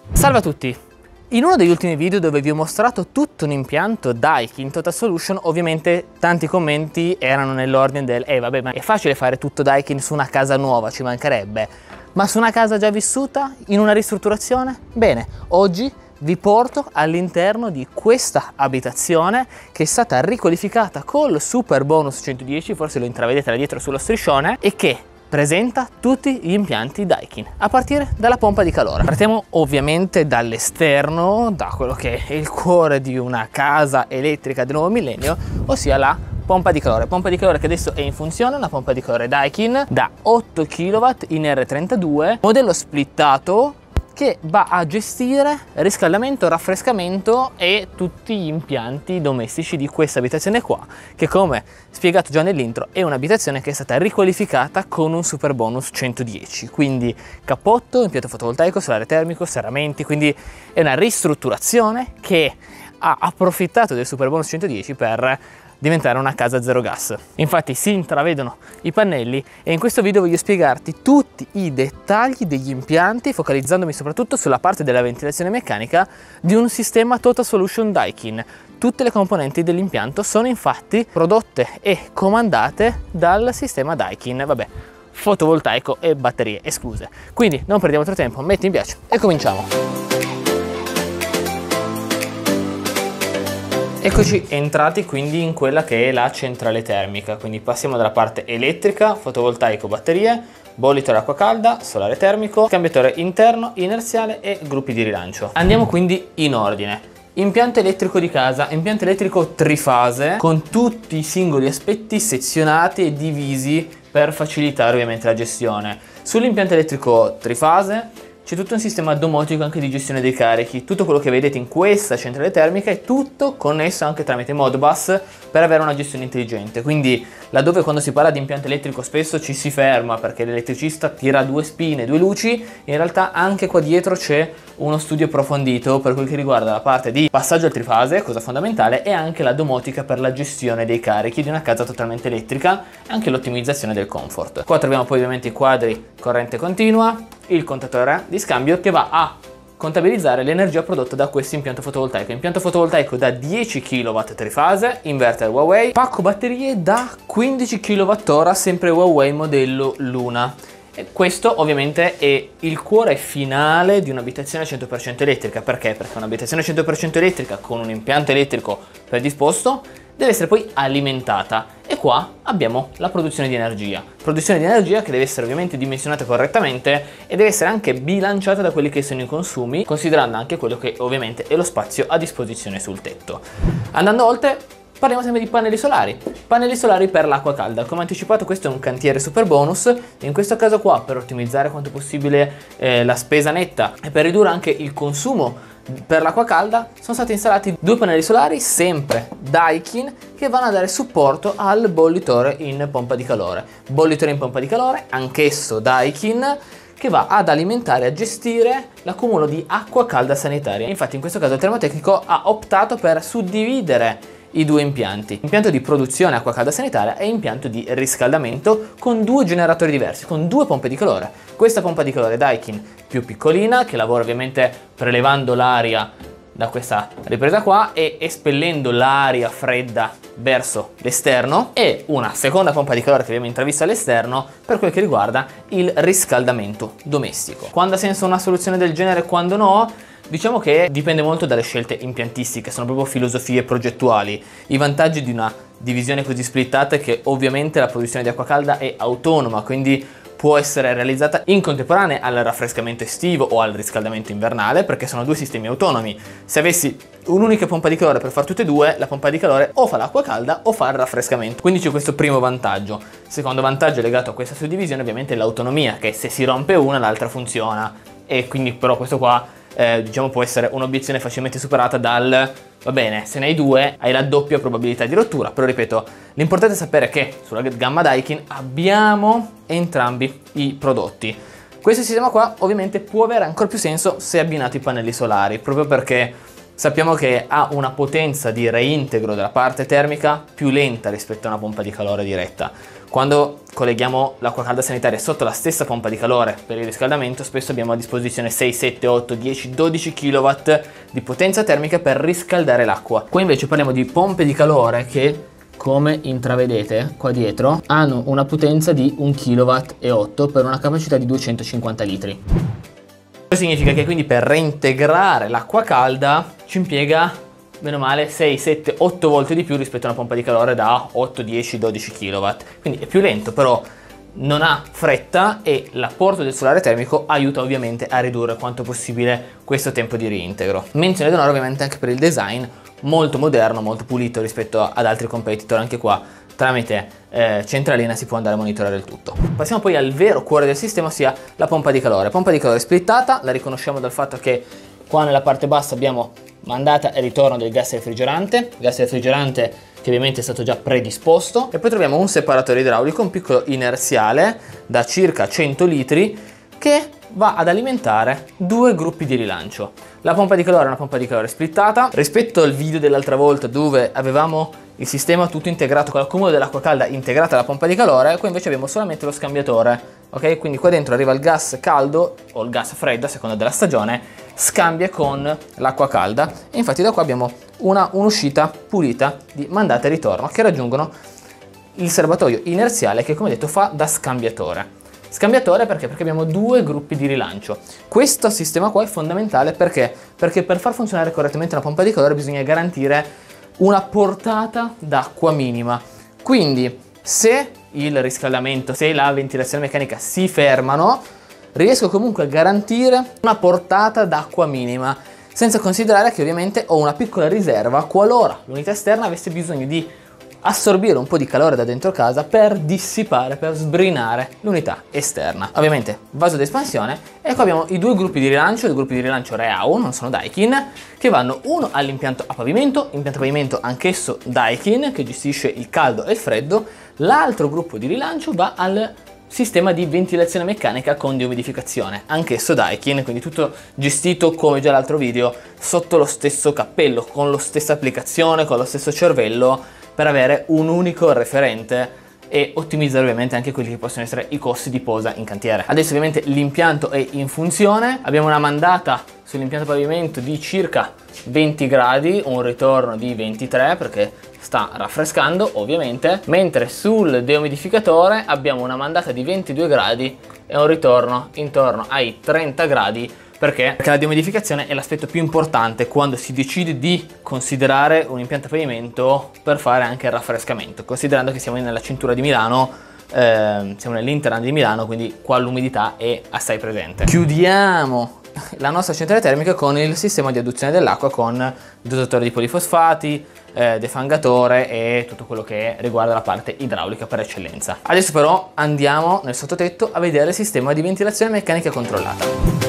Salve a tutti! In uno degli ultimi video dove vi ho mostrato tutto un impianto Daikin Total Solution, ovviamente tanti commenti erano nell'ordine del vabbè, ma è facile fare tutto Daikin su una casa nuova, ci mancherebbe, ma su una casa già vissuta, in una ristrutturazione? Bene, oggi vi porto all'interno di questa abitazione che è stata riqualificata col super bonus 110, forse lo intravedete da dietro sullo striscione, e che presenta tutti gli impianti Daikin, a partire dalla pompa di calore. Partiamo ovviamente dall'esterno, da quello che è il cuore di una casa elettrica del nuovo millennio, ossia la pompa di calore che adesso è in funzione, una pompa di calore Daikin da 8 kW in R32, modello splittato, che va a gestire riscaldamento, raffrescamento e tutti gli impianti domestici di questa abitazione qua, che come spiegato già nell'intro è un'abitazione che è stata riqualificata con un super bonus 110, quindi cappotto, impianto fotovoltaico, solare termico, serramenti, quindi è una ristrutturazione che ha approfittato del super bonus 110 per diventare una casa zero gas. Infatti si intravedono i pannelli e in questo video voglio spiegarti tutti i dettagli degli impianti, focalizzandomi soprattutto sulla parte della ventilazione meccanica di un sistema Total Solution Daikin. Tutte le componenti dell'impianto sono infatti prodotte e comandate dal sistema Daikin, vabbè, fotovoltaico e batterie escluse. Quindi non perdiamo altro tempo, metti mi piace e cominciamo. Eccoci entrati quindi in quella che è la centrale termica, quindi passiamo dalla parte elettrica, fotovoltaico, batterie, bollitore acqua calda, solare termico, cambiatore interno, inerziale e gruppi di rilancio. Andiamo quindi in ordine. Impianto elettrico di casa, impianto elettrico trifase con tutti i singoli aspetti sezionati e divisi per facilitare ovviamente la gestione. Sull'impianto elettrico trifase c'è tutto un sistema domotico anche di gestione dei carichi. Tutto quello che vedete in questa centrale termica è tutto connesso anche tramite Modbus per avere una gestione intelligente. Quindi laddove quando si parla di impianto elettrico spesso ci si ferma perché l'elettricista tira due spine, due luci, in realtà anche qua dietro c'è uno studio approfondito per quel che riguarda la parte di passaggio al trifase, cosa fondamentale, e anche la domotica per la gestione dei carichi di una casa totalmente elettrica e anche l'ottimizzazione del comfort. Qua troviamo poi ovviamente i quadri corrente continua, il contatore di scambio che va a contabilizzare l'energia prodotta da questo impianto fotovoltaico da 10 kW trifase, inverter Huawei, pacco batterie da 15 kWh, sempre Huawei modello Luna. E questo ovviamente è il cuore finale di un'abitazione 100% elettrica. Perché? Perché un'abitazione 100% elettrica con un impianto elettrico predisposto deve essere poi alimentata, e qua abbiamo la produzione di energia che deve essere ovviamente dimensionata correttamente e deve essere anche bilanciata da quelli che sono i consumi, considerando anche quello che ovviamente è lo spazio a disposizione sul tetto. Andando oltre, parliamo sempre di pannelli solari per l'acqua calda. Come anticipato, questo è un cantiere super bonus e in questo caso qua, per ottimizzare quanto possibile la spesa netta e per ridurre anche il consumo per l'acqua calda, sono stati installati due pannelli solari sempre Daikin che vanno a dare supporto al bollitore in pompa di calore. Bollitore in pompa di calore, anch'esso Daikin, che va ad alimentare e a gestire l'accumulo di acqua calda sanitaria. Infatti in questo caso il termotecnico ha optato per suddividere i due impianti, impianto di produzione acqua calda sanitaria e impianto di riscaldamento, con due generatori diversi, con due pompe di calore. Questa pompa di calore Daikin più piccolina, che lavora ovviamente prelevando l'aria da questa ripresa qua e espellendo l'aria fredda verso l'esterno, e una seconda pompa di calore che abbiamo intravisto all'esterno per quel che riguarda il riscaldamento domestico. Quando ha senso una soluzione del genere e quando no? Diciamo che dipende molto dalle scelte impiantistiche, sono proprio filosofie progettuali. I vantaggi di una divisione così splittata è che ovviamente la produzione di acqua calda è autonoma, quindi può essere realizzata in contemporanea al raffrescamento estivo o al riscaldamento invernale, perché sono due sistemi autonomi. Se avessi un'unica pompa di calore per fare tutte e due, la pompa di calore o fa l'acqua calda o fa il raffrescamento. Quindi c'è questo primo vantaggio. Secondo vantaggio legato a questa suddivisione ovviamente è l'autonomia, che se si rompe una l'altra funziona, e quindi però questo qua diciamo può essere un'obiezione facilmente superata dal va bene, se ne hai due hai la doppia probabilità di rottura. Però ripeto, l'importante è sapere che sulla gamma Daikin abbiamo entrambi i prodotti. Questo sistema qua ovviamente può avere ancora più senso se abbinati i pannelli solari, proprio perché sappiamo che ha una potenza di reintegro della parte termica più lenta rispetto a una pompa di calore diretta. Quando colleghiamo l'acqua calda sanitaria sotto la stessa pompa di calore per il riscaldamento, spesso abbiamo a disposizione 6, 7, 8, 10, 12 kW di potenza termica per riscaldare l'acqua. Qua invece parliamo di pompe di calore che, come intravedete qua dietro, hanno una potenza di 1,8 kW per una capacità di 250 litri. Questo significa che quindi per reintegrare l'acqua calda ci impiega meno male 6, 7, 8 volte di più rispetto a una pompa di calore da 8, 10, 12 kW. Quindi è più lento, però non ha fretta e l'apporto del solare termico aiuta ovviamente a ridurre quanto possibile questo tempo di reintegro. Menzione d'onore ovviamente anche per il design, molto moderno, molto pulito rispetto ad altri competitor. Anche qua tramite centralina si può andare a monitorare il tutto. Passiamo poi al vero cuore del sistema, ossia la pompa di calore. Pompa di calore splittata, la riconosciamo dal fatto che qua nella parte bassa abbiamo mandata e ritorno del gas refrigerante che ovviamente è stato già predisposto, e poi troviamo un separatore idraulico, un piccolo inerziale da circa 100 litri che va ad alimentare due gruppi di rilancio. La pompa di calore è una pompa di calore splittata. Rispetto al video dell'altra volta dove avevamo il sistema tutto integrato con l'accumulo dell'acqua calda integrata alla pompa di calore, qua invece abbiamo solamente lo scambiatore. Ok, quindi qua dentro arriva il gas caldo o il gas freddo a seconda della stagione, scambia con l'acqua calda e infatti da qua abbiamo un'uscita pulita di mandata e ritorno che raggiungono il serbatoio inerziale che, come detto, fa da scambiatore. Scambiatore perché? Perché abbiamo due gruppi di rilancio. Questo sistema qua è fondamentale perché per far funzionare correttamente una pompa di calore bisogna garantire una portata d'acqua minima. Quindi se il riscaldamento, se la ventilazione meccanica si fermano, riesco comunque a garantire una portata d'acqua minima, senza considerare che ovviamente ho una piccola riserva qualora l'unità esterna avesse bisogno di assorbire un po' di calore da dentro casa per dissipare, per sbrinare l'unità esterna. Ovviamente vaso d'espansione, e qua abbiamo i due gruppi di rilancio, i gruppi di rilancio Reau, non sono Daikin, che vanno uno all'impianto a pavimento, impianto a pavimento anch'esso Daikin che gestisce il caldo e il freddo, l'altro gruppo di rilancio va al sistema di ventilazione meccanica con deumidificazione, anch'esso Daikin, quindi tutto gestito come già l'altro video sotto lo stesso cappello, con la stessa applicazione, con lo stesso cervello, per avere un unico referente e ottimizzare ovviamente anche quelli che possono essere i costi di posa in cantiere. Adesso ovviamente l'impianto è in funzione, abbiamo una mandata sull'impianto pavimento di circa 20 gradi, un ritorno di 23 perché sta raffrescando ovviamente, mentre sul deumidificatore abbiamo una mandata di 22 gradi e un ritorno intorno ai 30 gradi. Perché? Perché la deumidificazione è l'aspetto più importante quando si decide di considerare un impianto a pavimento per fare anche il raffrescamento, considerando che siamo nella cintura di Milano, siamo nell'Interland di Milano, quindi qua l'umidità è assai presente. Chiudiamo la nostra centrale termica con il sistema di adduzione dell'acqua con dosatore di polifosfati, defangatore e tutto quello che riguarda la parte idraulica per eccellenza. Adesso però andiamo nel sottotetto a vedere il sistema di ventilazione meccanica controllata.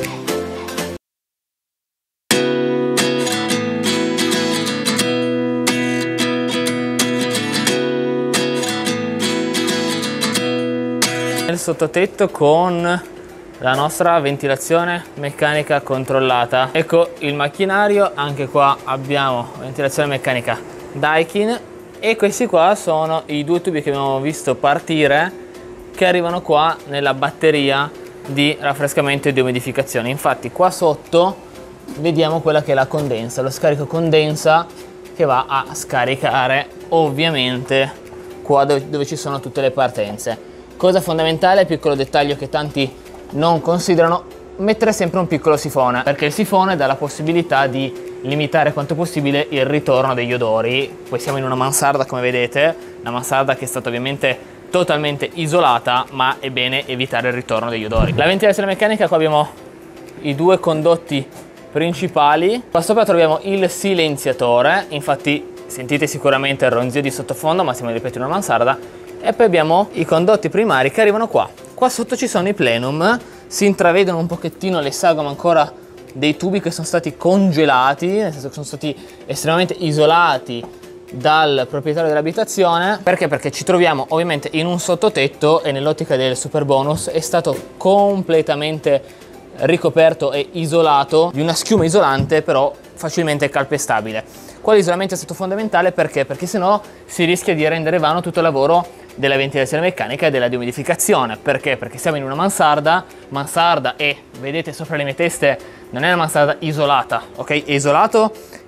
Nel sottotetto con la nostra ventilazione meccanica controllata. Ecco il macchinario, anche qua abbiamo ventilazione meccanica Daikin e questi qua sono i due tubi che abbiamo visto partire che arrivano qua nella batteria di raffrescamento e deumidificazione. Infatti qua sotto vediamo quella che è la condensa, lo scarico condensa che va a scaricare ovviamente qua dove ci sono tutte le partenze. Cosa fondamentale, piccolo dettaglio che tanti non considerano, mettere sempre un piccolo sifone, perché il sifone dà la possibilità di limitare quanto possibile il ritorno degli odori. Poi siamo in una mansarda, come vedete, una mansarda che è stata ovviamente totalmente isolata, ma è bene evitare il ritorno degli odori. La ventilazione meccanica, qua abbiamo i due condotti principali, qua sopra troviamo il silenziatore, infatti sentite sicuramente il ronzio di sottofondo, ma siamo, ripeto, in una mansarda. E poi abbiamo i condotti primari che arrivano qua. Qua sotto ci sono i plenum, si intravedono un pochettino le sagome ancora dei tubi che sono stati congelati, nel senso che sono stati estremamente isolati dal proprietario dell'abitazione. Perché? Perché ci troviamo ovviamente in un sottotetto e nell'ottica del super bonus è stato completamente ricoperto e isolato di una schiuma isolante però facilmente calpestabile. Qua l'isolamento è stato fondamentale perché? Perché sennò si rischia di rendere vano tutto il lavoro della ventilazione meccanica e della dehumidificazione. Perché? Perché siamo in una mansarda e vedete sopra le mie teste non è una mansarda isolata, ok? È isolato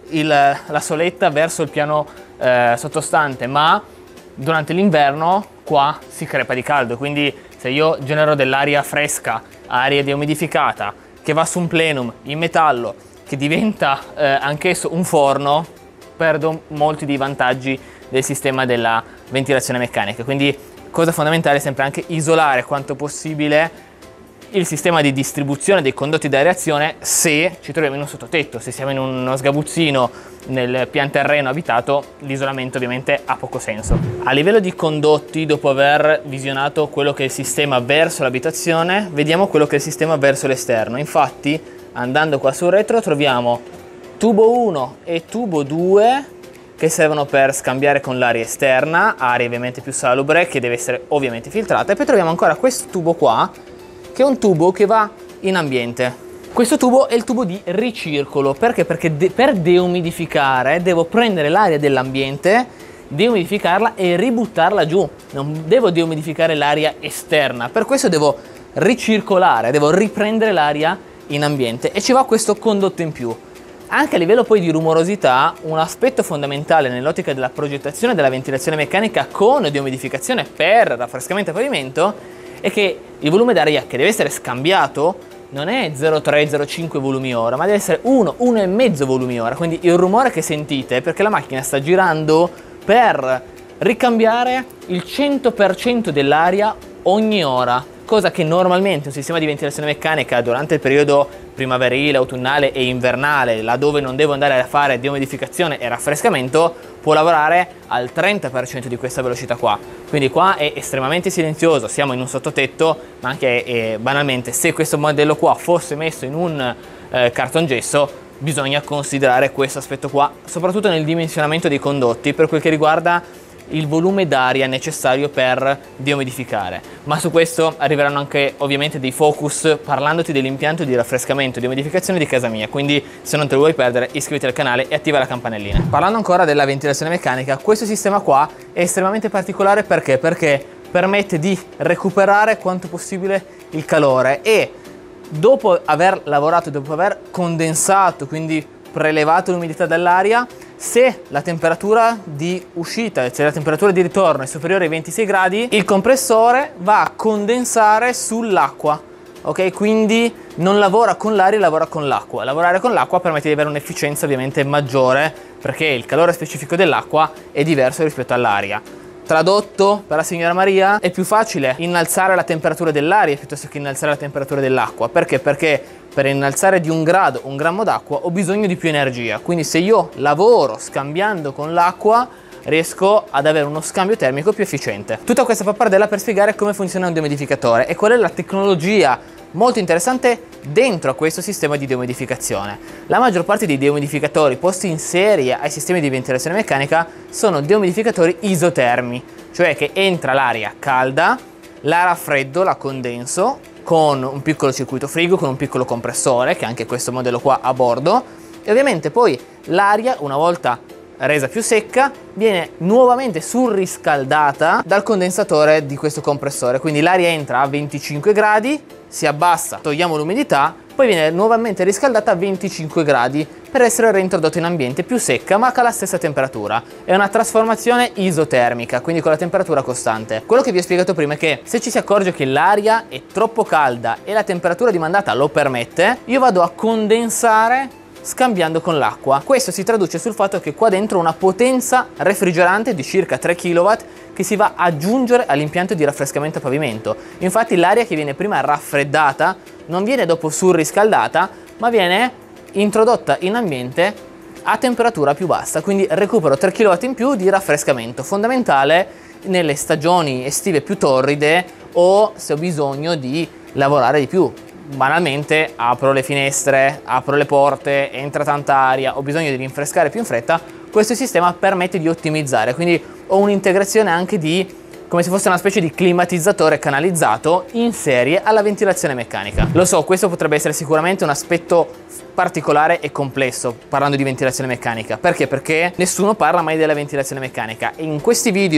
la soletta verso il piano sottostante, ma durante l'inverno qua si crepa di caldo, quindi se io genero dell'aria fresca, aria dehumidificata, che va su un plenum in metallo, che diventa anch'esso un forno, perdo molti dei vantaggi del sistema della ventilazione meccanica. Quindi cosa fondamentale è sempre anche isolare quanto possibile il sistema di distribuzione dei condotti di areazione se ci troviamo in un sottotetto. Se siamo in uno sgabuzzino nel pian terreno abitato, l'isolamento ovviamente ha poco senso. A livello di condotti, dopo aver visionato quello che è il sistema verso l'abitazione, vediamo quello che è il sistema verso l'esterno. Infatti, andando qua sul retro, troviamo tubo 1 e tubo 2 che servono per scambiare con l'aria esterna, aria ovviamente più salubre che deve essere ovviamente filtrata, e poi troviamo ancora questo tubo qua, che è un tubo che va in ambiente. Questo tubo è il tubo di ricircolo. Perché? Perché per deumidificare devo prendere l'aria dell'ambiente, deumidificarla e ributtarla giù. Non devo deumidificare l'aria esterna, per questo devo ricircolare, devo riprendere l'aria in ambiente, e ci va questo condotto in più. Anche a livello poi di rumorosità, un aspetto fondamentale nell'ottica della progettazione della ventilazione meccanica con deumidificazione per raffrescamento a pavimento è che il volume d'aria che deve essere scambiato non è 0,3-0,5 volumi ora, ma deve essere 1-1,5 volumi ora. Quindi il rumore che sentite è perché la macchina sta girando per ricambiare il 100% dell'aria ogni ora, cosa che normalmente un sistema di ventilazione meccanica durante il periodo primaverile, autunnale e invernale, laddove non devo andare a fare deumidificazione e raffrescamento, può lavorare al 30% di questa velocità qua. Quindi qua è estremamente silenzioso, siamo in un sottotetto, ma anche banalmente, se questo modello qua fosse messo in un cartongesso, bisogna considerare questo aspetto qua, soprattutto nel dimensionamento dei condotti per quel che riguarda il volume d'aria necessario per deumidificare. Ma su questo arriveranno anche ovviamente dei focus parlandoti dell'impianto di raffrescamento e deumidificazione di casa mia, quindi se non te lo vuoi perdere iscriviti al canale e attiva la campanellina. Parlando ancora della ventilazione meccanica, questo sistema qua è estremamente particolare perché permette di recuperare quanto possibile il calore, e dopo aver lavorato, dopo aver condensato, quindi prelevato l'umidità dall'aria, se la temperatura di uscita, cioè la temperatura di ritorno è superiore ai 26 gradi, il compressore va a condensare sull'acqua, ok? Quindi non lavora con l'aria, lavora con l'acqua. Lavorare con l'acqua permette di avere un'efficienza ovviamente maggiore, perché il calore specifico dell'acqua è diverso rispetto all'aria. Tradotto per la signora Maria, è più facile innalzare la temperatura dell'aria piuttosto che innalzare la temperatura dell'acqua. Perché? Perché per innalzare di 1 grado 1 grammo d'acqua ho bisogno di più energia. Quindi se io lavoro scambiando con l'acqua, riesco ad avere uno scambio termico più efficiente. Tutta questa pappardella per spiegare come funziona un deumidificatore e qual è la tecnologia molto interessante dentro a questo sistema di deumidificazione. La maggior parte dei deumidificatori posti in serie ai sistemi di ventilazione meccanica sono deumidificatori isotermi, cioè che entra l'aria calda, la raffreddo, la condenso con un piccolo circuito frigo, con un piccolo compressore, che anche questo modello qua a bordo, e ovviamente poi l'aria, una volta resa più secca, viene nuovamente surriscaldata dal condensatore di questo compressore. Quindi l'aria entra a 25 gradi, si abbassa, togliamo l'umidità, poi viene nuovamente riscaldata a 25 gradi per essere reintrodotta in ambiente più secca ma con la stessa temperatura. È una trasformazione isotermica, quindi con la temperatura costante. Quello che vi ho spiegato prima è che se ci si accorge che l'aria è troppo calda e la temperatura dimandata lo permette, io vado a condensare scambiando con l'acqua. Questo si traduce sul fatto che qua dentro una potenza refrigerante di circa 3 kW che si va ad aggiungere all'impianto di raffrescamento a pavimento. Infatti l'aria che viene prima raffreddata non viene dopo surriscaldata, ma viene introdotta in ambiente a temperatura più bassa, quindi recupero 3 kW in più di raffrescamento, fondamentale nelle stagioni estive più torride o se ho bisogno di lavorare di più. Banalmente apro le finestre, apro le porte, entra tanta aria, ho bisogno di rinfrescare più in fretta, questo sistema permette di ottimizzare, quindi ho un'integrazione anche di come se fosse una specie di climatizzatore canalizzato in serie alla ventilazione meccanica. Lo so, questo potrebbe essere sicuramente un aspetto particolare e complesso parlando di ventilazione meccanica. Perché? Perché nessuno parla mai della ventilazione meccanica e in questi video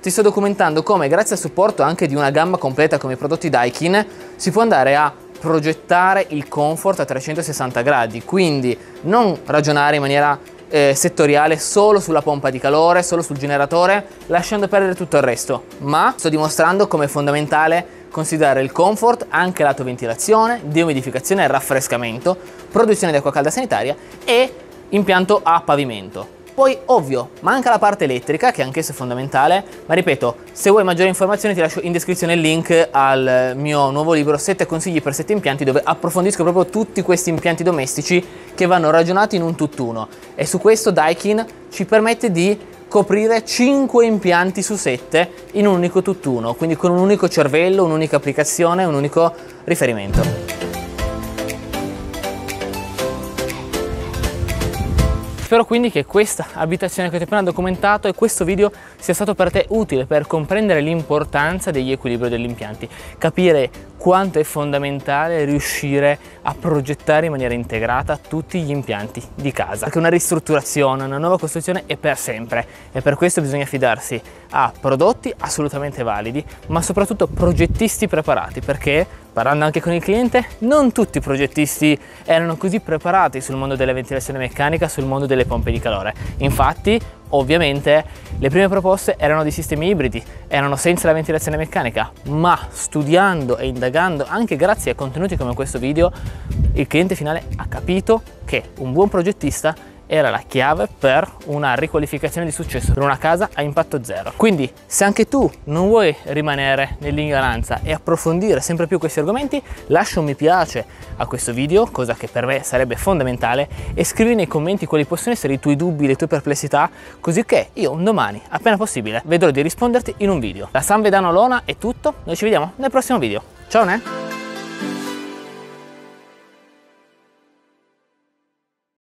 ti sto documentando come, grazie al supporto anche di una gamma completa come i prodotti Daikin, si può andare a progettare il comfort a 360 gradi, quindi non ragionare in maniera settoriale solo sulla pompa di calore, solo sul generatore, lasciando perdere tutto il resto, ma sto dimostrando come è fondamentale considerare il comfort anche lato ventilazione, deumidificazione e raffrescamento, produzione di acqua calda sanitaria e impianto a pavimento. Poi ovvio, manca la parte elettrica che anch'essa è fondamentale, ma ripeto, se vuoi maggiori informazioni ti lascio in descrizione il link al mio nuovo libro 7 consigli per 7 impianti, dove approfondisco proprio tutti questi impianti domestici che vanno ragionati in un tutt'uno, e su questo Daikin ci permette di coprire 5 impianti su 7 in un unico tutt'uno, quindi con un unico cervello, un'unica applicazione, un unico riferimento. Spero quindi che questa abitazione che ti ho appena documentato e questo video sia stato per te utile per comprendere l'importanza degli equilibri degli impianti, capire quanto è fondamentale riuscire a progettare in maniera integrata tutti gli impianti di casa, perché una ristrutturazione, una nuova costruzione è per sempre e per questo bisogna fidarsi a prodotti assolutamente validi, ma soprattutto progettisti preparati, perché parlando anche con il cliente, non tutti i progettisti erano così preparati sul mondo della ventilazione meccanica, sul mondo delle pompe di calore. Infatti, ovviamente, le prime proposte erano di sistemi ibridi, erano senza la ventilazione meccanica, ma studiando e indagando, anche grazie a contenuti come questo video, il cliente finale ha capito che un buon progettista era la chiave per una riqualificazione di successo per una casa a impatto zero. Quindi se anche tu non vuoi rimanere nell'ignoranza e approfondire sempre più questi argomenti, lascia un mi piace a questo video, cosa che per me sarebbe fondamentale, e scrivi nei commenti quali possono essere i tuoi dubbi, le tue perplessità, così che io un domani, appena possibile, vedrò di risponderti in un video. Da San Vedano Lona è tutto, noi ci vediamo nel prossimo video. Ciao ne!